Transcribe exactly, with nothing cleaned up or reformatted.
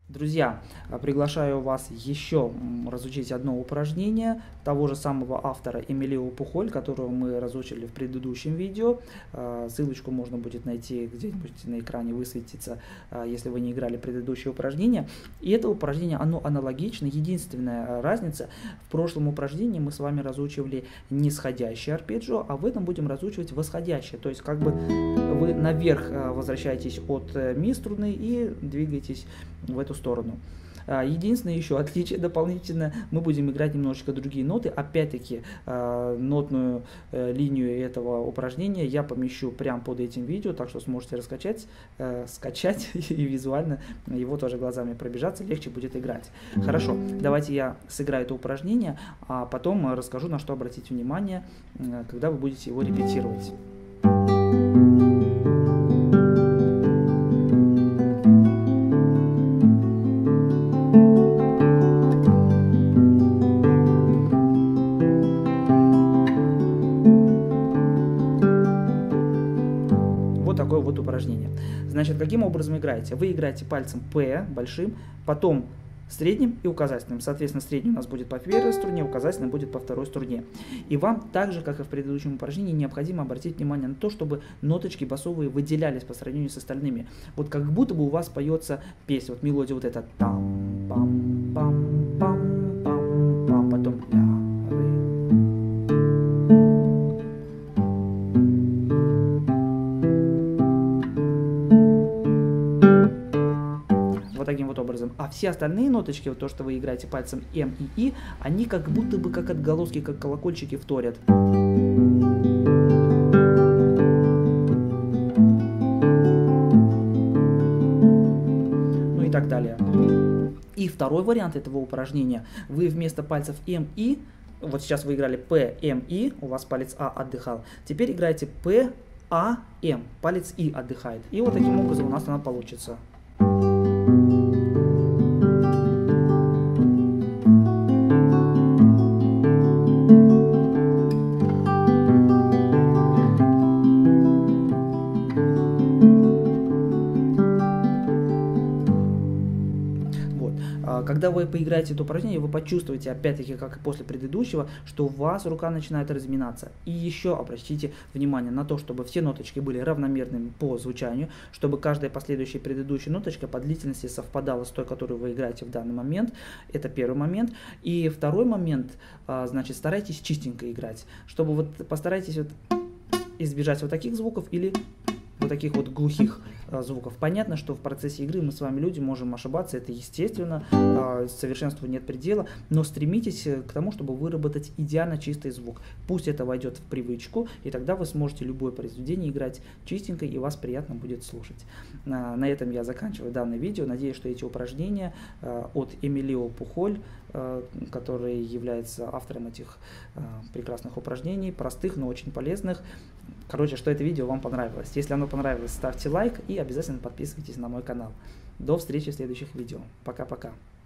Друзья, приглашаю вас еще разучить одно упражнение того же самого автора Эмилио Пухоль, которого мы разучили в предыдущем видео. Ссылочку можно будет найти где-нибудь на экране, высветится, если вы не играли предыдущее упражнение. И это упражнение, оно аналогично. Единственная разница, в прошлом упражнении мы с вами разучивали нисходящее арпеджио, а в этом будем разучивать восходящее. То есть как бы вы наверх возвращаетесь от ми струны и двигаетесь в эту сторону. Единственное еще отличие дополнительно, мы будем играть немножечко другие ноты. Опять-таки нотную линию этого упражнения я помещу прямо под этим видео, так что сможете раскачать, скачать и визуально его тоже глазами пробежаться, легче будет играть. Хорошо, давайте я сыграю это упражнение, а потом расскажу, на что обратить внимание, когда вы будете его репетировать. Такое вот упражнение. Значит, каким образом играете? Вы играете пальцем P большим, потом средним и указательным. Соответственно, средний у нас будет по первой струне, указательный будет по второй струне. И вам, так же, как и в предыдущем упражнении, необходимо обратить внимание на то, чтобы ноточки басовые выделялись по сравнению с остальными. Вот как будто бы у вас поется песня, вот мелодия вот эта там, пам, пам, пам, пам, пам, потом ля. Таким вот образом. А все остальные ноточки, вот то, что вы играете пальцем М и И, они как будто бы как отголоски, как колокольчики вторят. Ну и так далее. И второй вариант этого упражнения. Вы вместо пальцев М, И, вот сейчас вы играли П, М, И, у вас палец А отдыхал. Теперь играете П, А, М, палец И отдыхает. И вот таким образом у нас она получится. Когда вы поиграете это упражнение, вы почувствуете, опять-таки, как и после предыдущего, что у вас рука начинает разминаться. И еще обратите внимание на то, чтобы все ноточки были равномерными по звучанию, чтобы каждая последующая предыдущая ноточка по длительности совпадала с той, которую вы играете в данный момент. Это первый момент. И второй момент, значит, старайтесь чистенько играть, чтобы вот постарайтесь вот избежать вот таких звуков или вот таких вот глухих а, звуков. Понятно, что в процессе игры мы с вами, люди, можем ошибаться, это естественно, а, совершенству нет предела, но стремитесь к тому, чтобы выработать идеально чистый звук. Пусть это войдет в привычку, и тогда вы сможете любое произведение играть чистенько, и вас приятно будет слушать. А, на этом я заканчиваю данное видео. Надеюсь, что эти упражнения а, от Эмилио Пухоль, а, который является автором этих а, прекрасных упражнений, простых, но очень полезных. Короче, что это видео вам понравилось. Если оно понравилось, ставьте лайк и обязательно подписывайтесь на мой канал. До встречи в следующих видео. Пока-пока.